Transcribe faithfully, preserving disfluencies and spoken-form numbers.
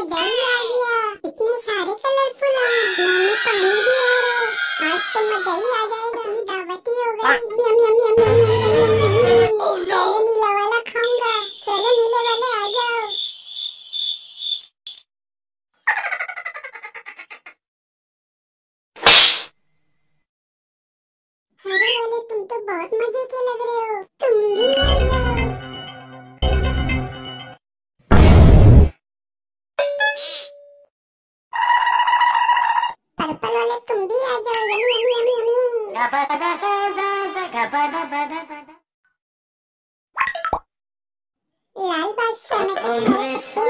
मजा ही आ गया। इतने सारे कलरफुल आम में पानी भी आ रहा है। आज तो मजा ही आ जाएगा। मेरी दावत ही हो गई। यम यम यम यम यम यम यम यम। पहले नीला वाला खाऊंगा। चलो नीले वाले आ जाओ। अरे वाले तुम तो बहुत मजे के लग रहे हो। तुम भी आ जाओ। पर्पल वाले तुम भी आ जाओ। Yummy yummy yummy yummy. Lal Badshah में तो बहुत